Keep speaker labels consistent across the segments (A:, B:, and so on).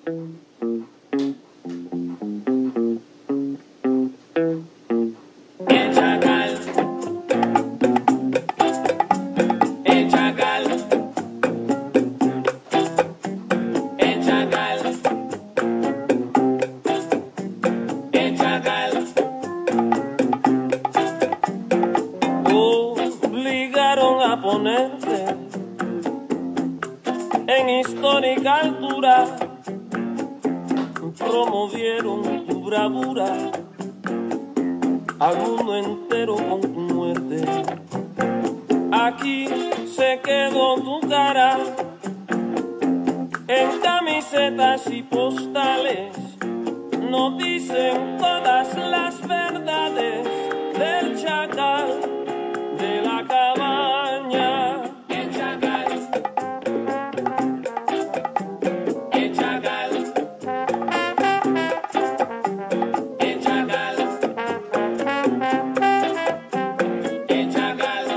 A: Obligaron a ponerte en histórica altura, promovieron tu bravura al mundo entero con tu muerte. Aquí se quedó tu cara en camisetas y postales, nos dicen todas las verdades del chacal de la cabaña. El chacal, el chacal, el chacal, el chacal.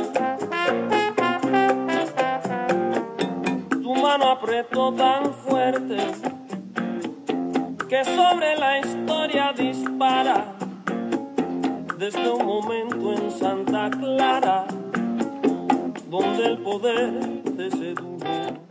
A: Tu mano apretó tan fuerte que sobre la historia dispara desde un momento en Santa Clara donde el poder te sedujo.